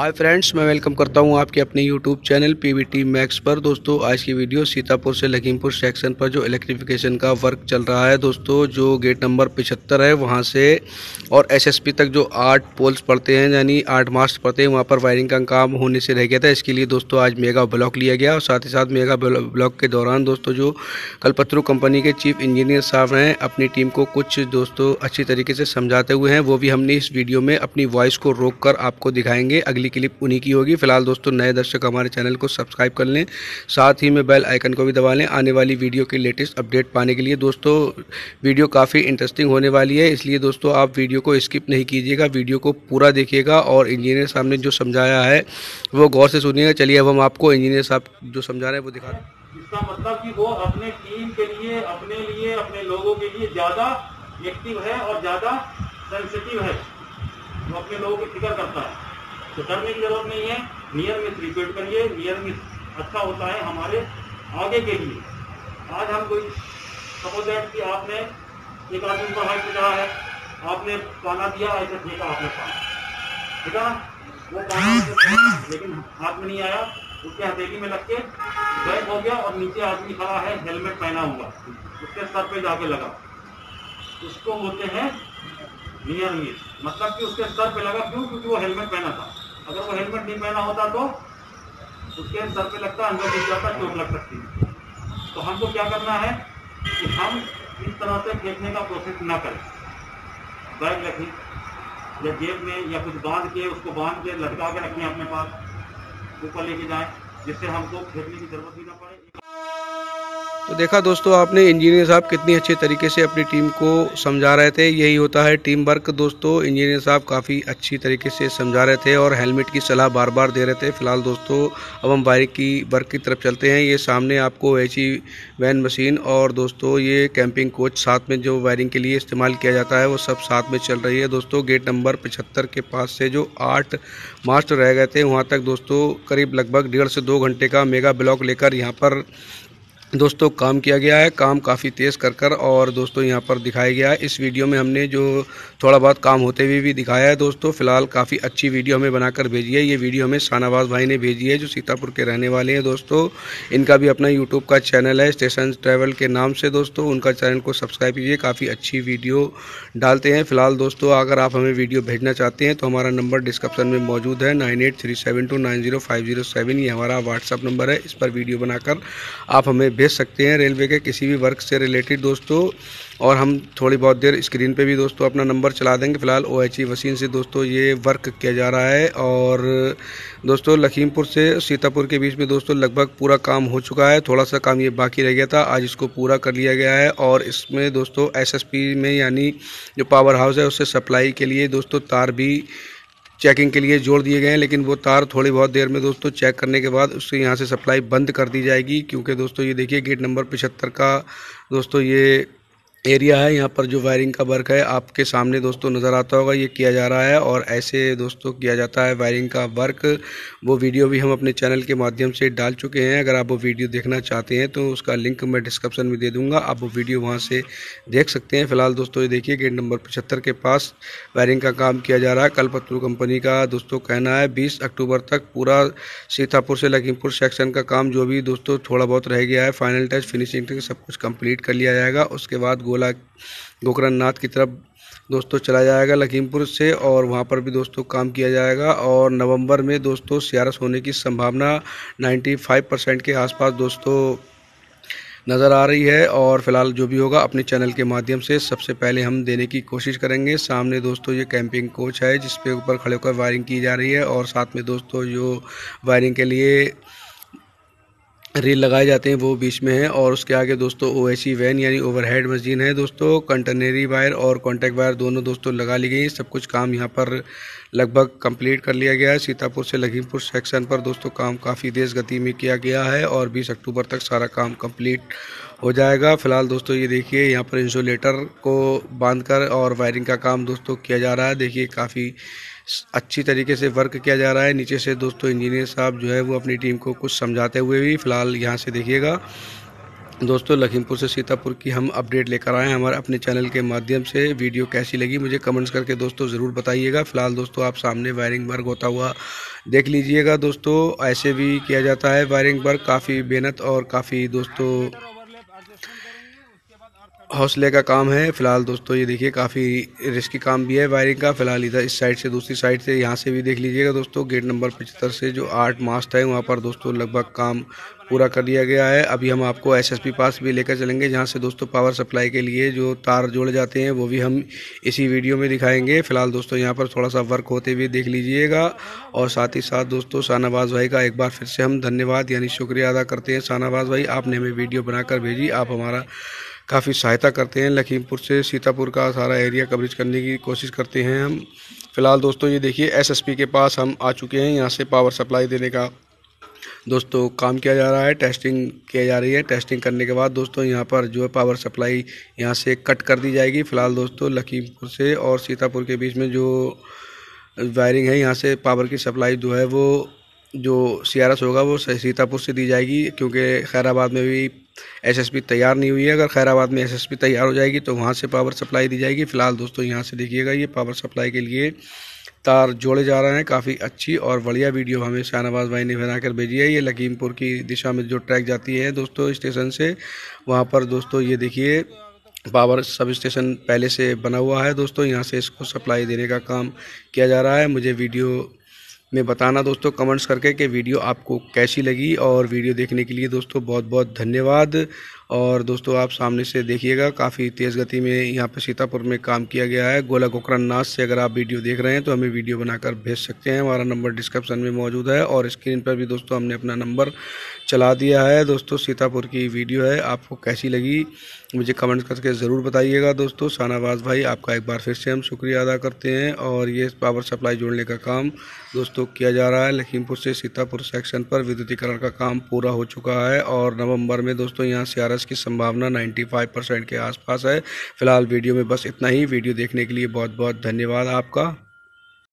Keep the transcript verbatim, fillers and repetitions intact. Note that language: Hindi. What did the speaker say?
हाय फ्रेंड्स, मैं वेलकम करता हूं आपके अपने यूट्यूब चैनल पीवीटी मैक्स पर। दोस्तों, आज की वीडियो सीतापुर से लखीमपुर सेक्शन पर जो इलेक्ट्रिफिकेशन का वर्क चल रहा है दोस्तों, जो गेट नंबर पचहत्तर है वहां से और एसएसपी तक जो आठ पोल्स पड़ते हैं यानी आठ मास्ट पड़ते हैं, वहां पर वायरिंग का काम होने से रह गया था। इसके लिए दोस्तों आज मेगा ब्लॉक लिया गया और साथ ही साथ मेगा ब्लॉक के दौरान दोस्तों जो कल्पतरू कंपनी के चीफ इंजीनियर साहब हैं अपनी टीम को कुछ दोस्तों अच्छी तरीके से समझाते हुए हैं, वो भी हमने इस वीडियो में अपनी वॉइस को रोक कर आपको दिखाएंगे। अगली क्लिप उन्हीं की होगी। फिलहाल दोस्तों नए दर्शक हमारे चैनल को सब्सक्राइब कर लें, साथ ही में बेल आइकन को भी दबा लें आने वाली वीडियो की लेटेस्ट अपडेट पाने के लिए। दोस्तों वीडियो काफ़ी इंटरेस्टिंग होने वाली है, इसलिए दोस्तों आप वीडियो को स्किप नहीं कीजिएगा, वीडियो को पूरा देखिएगा और इंजीनियर साहब ने जो समझाया है वो गौर से सुनिएगा। चलिए अब हम आपको इंजीनियर साहब जो समझा रहे हैं वो दिखा दें। इसका मतलब कि वो अपने टीम के लिए, अपने लिए, अपने लोगों के लिए ज़्यादा एक्टिव है और ज़्यादा सेंसिटिव है। वो अपने लोगों की फिक्र करता है, तो डरने की जरूरत नहीं है। नियर मिस रिपीट करिए, नियर मिस अच्छा होता है हमारे आगे के लिए। आज हम कोई सपोज दैट कि आपने एक आदमी पर हाथ पिटा है, आपने पाना दिया, ऐसे फेंका आपने पाना, ठीक है ना, वो पाना लेकिन हाथ में नहीं आया, उसके हथेली में लग के बैक हो गया और नीचे आदमी खड़ा है हेलमेट पहना हुआ, उसके सर पे जाके लगा, उसको बोलते हैं नियर मिस। मतलब कि उसके सर पे लगा, क्यों? क्योंकि वो हेलमेट पहना था। अगर वो हेलमेट नहीं पहना होता तो उसके सर पे लगता, अंदर गिर जाता, चोट लग सकती है। तो हमको क्या करना है कि हम इस तरह से फेंकने का प्रोसेस ना करें। बैग रखें या जेब में या कुछ बांध के, उसको बांध के लटका के रखें अपने पास, ऊपर लेके जाएं, जिससे हमको फेंकने की जरूरत भी ना पड़े। तो देखा दोस्तों आपने इंजीनियर साहब कितनी अच्छे तरीके से अपनी टीम को समझा रहे थे। यही होता है टीम वर्क दोस्तों। इंजीनियर साहब काफ़ी अच्छी तरीके से समझा रहे थे और हेलमेट की सलाह बार बार दे रहे थे। फिलहाल दोस्तों अब हम वायरिंग की वर्क की तरफ चलते हैं। ये सामने आपको एची वैन मशीन और दोस्तों ये कैंपिंग कोच साथ में जो वायरिंग के लिए इस्तेमाल किया जाता है वो सब साथ में चल रही है दोस्तों। गेट नंबर पचहत्तर के पास से जो आठ मास्ट रह गए थे वहाँ तक दोस्तों करीब लगभग डेढ़ से दो घंटे का मेगा ब्लॉक लेकर यहाँ पर दोस्तों काम किया गया है। काम काफ़ी तेज़ कर कर और दोस्तों यहाँ पर दिखाया गया है। इस वीडियो में हमने जो थोड़ा बहुत काम होते हुए भी दिखाया है दोस्तों। फिलहाल काफ़ी अच्छी वीडियो हमें बनाकर भेजी है। ये वीडियो हमें शाहनवाज भाई ने भेजी है जो सीतापुर के रहने वाले हैं दोस्तों। इनका भी अपना यूट्यूब का चैनल है स्टेशन ट्रैवल के नाम से दोस्तों। उनका चैनल को सब्सक्राइब कीजिए, काफ़ी अच्छी वीडियो डालते हैं। फिलहाल दोस्तों अगर आप हमें वीडियो भेजना चाहते हैं तो हमारा नंबर डिस्क्रिप्शन में मौजूद है, nine eight three seven two nine zero five zero seven. ये हमारा व्हाट्सअप नंबर है, इस पर वीडियो बनाकर आप हमें भेज सकते हैं रेलवे के किसी भी वर्क से रिलेटेड दोस्तों। और हम थोड़ी बहुत देर स्क्रीन पे भी दोस्तों अपना नंबर चला देंगे। फिलहाल ओएचई मशीन से दोस्तों ये वर्क किया जा रहा है और दोस्तों लखीमपुर से सीतापुर के बीच में दोस्तों लगभग पूरा काम हो चुका है। थोड़ा सा काम ये बाकी रह गया था, आज इसको पूरा कर लिया गया है। और इसमें दोस्तों एसएसपी में यानी जो पावर हाउस है उससे सप्लाई के लिए दोस्तों तार भी चेकिंग के लिए जोड़ दिए गए हैं, लेकिन वो तार थोड़ी बहुत देर में दोस्तों चेक करने के बाद उससे यहाँ से सप्लाई बंद कर दी जाएगी। क्योंकि दोस्तों ये देखिए गेट नंबर पचहत्तर का दोस्तों ये एरिया है, यहाँ पर जो वायरिंग का वर्क है आपके सामने दोस्तों नज़र आता होगा, ये किया जा रहा है और ऐसे दोस्तों किया जाता है वायरिंग का वर्क। वो वीडियो भी हम अपने चैनल के माध्यम से डाल चुके हैं। अगर आप वो वीडियो देखना चाहते हैं तो उसका लिंक मैं डिस्क्रिप्शन में दे दूंगा, आप वो वीडियो वहाँ से देख सकते हैं। फिलहाल दोस्तों ये देखिए गेट नंबर पचहत्तर के पास वायरिंग का काम किया जा रहा है। कल्पतरू कंपनी का दोस्तों कहना है बीस अक्टूबर तक पूरा सीतापुर से लखीमपुर सेक्शन का काम जो भी दोस्तों थोड़ा बहुत रह गया है, फाइनल टच फिनिशिंग तक सब कुछ कंप्लीट कर लिया जाएगा। उसके बाद गोला गोकरणनाथ की तरफ दोस्तों चला जाएगा लखीमपुर से और वहां पर भी दोस्तों काम किया जाएगा। और नवंबर में दोस्तों सीआरएस होने की संभावना पचानवे परसेंट के आसपास दोस्तों नज़र आ रही है। और फिलहाल जो भी होगा अपने चैनल के माध्यम से सबसे पहले हम देने की कोशिश करेंगे। सामने दोस्तों ये कैंपिंग कोच है जिसपे ऊपर खड़े होकर वायरिंग की जा रही है और साथ में दोस्तों जो वायरिंग के लिए रील लगाए जाते हैं वो बीच में है। और उसके आगे दोस्तों ओएसी वैन यानी ओवरहेड मशीन है दोस्तों। कंटेनरी वायर और कॉन्टैक्ट वायर दोनों दोस्तों लगा ली गई। सब कुछ काम यहाँ पर लगभग कंप्लीट कर लिया गया है। सीतापुर से लखीमपुर सेक्शन पर दोस्तों काम काफ़ी तेज़ गति में किया गया है और बीस अक्टूबर तक सारा काम कंप्लीट हो जाएगा। फिलहाल दोस्तों ये देखिए यहाँ पर इंसुलेटर को बांधकर और वायरिंग का काम दोस्तों किया जा रहा है। देखिए काफ़ी अच्छी तरीके से वर्क किया जा रहा है। नीचे से दोस्तों इंजीनियर साहब जो है वो अपनी टीम को कुछ समझाते हुए भी फिलहाल यहाँ से देखिएगा दोस्तों लखीमपुर से सीतापुर की हम अपडेट लेकर आए हैं हमारे अपने चैनल के माध्यम से। वीडियो कैसी लगी मुझे कमेंट्स करके दोस्तों ज़रूर बताइएगा। फिलहाल दोस्तों आप सामने वायरिंग वर्क होता हुआ देख लीजिएगा। दोस्तों ऐसे भी किया जाता है वायरिंग वर्क, काफ़ी मेहनत और काफ़ी दोस्तों हौसले का काम है। फिलहाल दोस्तों ये देखिए काफ़ी रिस्की काम भी है वायरिंग का। फिलहाल इधर इस साइड से दूसरी साइड से यहाँ से भी देख लीजिएगा दोस्तों। गेट नंबर पचहत्तर से जो आठ मास्ट है वहाँ पर दोस्तों लगभग काम पूरा कर लिया गया है। अभी हम आपको एसएसपी पास भी लेकर चलेंगे जहाँ से दोस्तों पावर सप्लाई के लिए जो तार जोड़े जाते हैं वो भी हम इसी वीडियो में दिखाएंगे। फिलहाल दोस्तों यहाँ पर थोड़ा सा वर्क होते हुए देख लीजिएगा। और साथ ही साथ दोस्तों शाहनवाज भाई का एक बार फिर से हम धन्यवाद यानी शुक्रिया अदा करते हैं। शाहनवाज भाई आपने हमें वीडियो बनाकर भेजी, आप हमारा काफ़ी सहायता करते हैं। लखीमपुर से सीतापुर का सारा एरिया कवरेज करने की कोशिश करते हैं हम। फिलहाल दोस्तों ये देखिए एसएसपी के पास हम आ चुके हैं। यहाँ से पावर सप्लाई देने का दोस्तों काम किया जा रहा है, टेस्टिंग किया जा रही है। टेस्टिंग करने के बाद दोस्तों यहाँ पर जो है पावर सप्लाई यहाँ से कट कर दी जाएगी। फिलहाल दोस्तों लखीमपुर से और सीतापुर के बीच में जो वायरिंग है यहाँ से पावर की सप्लाई जो है वो जो सीआरएस होगा वो सीतापुर से दी जाएगी, क्योंकि खैराबाद में भी एसएसपी तैयार नहीं हुई है। अगर खैराबाद में एसएसपी तैयार हो जाएगी तो वहाँ से पावर सप्लाई दी जाएगी। फिलहाल दोस्तों यहाँ से देखिएगा ये पावर सप्लाई के लिए तार जोड़े जा रहे हैं। काफ़ी अच्छी और बढ़िया वीडियो हमें शाहनवाज भाई ने बनाकर भेजी है। ये लखीमपुर की दिशा में जो ट्रैक जाती है दोस्तों स्टेशन से, वहाँ पर दोस्तों ये देखिए पावर सब स्टेशन पहले से बना हुआ है दोस्तों। यहाँ से इसको सप्लाई देने का काम किया जा रहा है। मुझे वीडियो में बताना दोस्तों कमेंट्स करके कि वीडियो आपको कैसी लगी। और वीडियो देखने के लिए दोस्तों बहुत बहुत धन्यवाद। और दोस्तों आप सामने से देखिएगा काफ़ी तेज़ गति में यहाँ पे सीतापुर में काम किया गया है। गोला गोकरण नाथ से अगर आप वीडियो देख रहे हैं तो हमें वीडियो बनाकर भेज सकते हैं। हमारा नंबर डिस्क्रिप्शन में मौजूद है और स्क्रीन पर भी दोस्तों हमने अपना नंबर चला दिया है। दोस्तों सीतापुर की वीडियो है, आपको कैसी लगी मुझे कमेंट करके ज़रूर बताइएगा। दोस्तों शाहनवाज भाई आपका एक बार फिर से हम शुक्रिया अदा करते हैं। और ये पावर सप्लाई जोड़ने का काम दोस्तों किया जा रहा है। लखीमपुर से सीतापुर सेक्शन पर विद्युतीकरण का काम पूरा हो चुका है और नवंबर में दोस्तों यहाँ सीआरएस की संभावना पचानवे परसेंट के आसपास है। फिलहाल वीडियो में बस इतना ही। वीडियो देखने के लिए बहुत बहुत धन्यवाद आपका।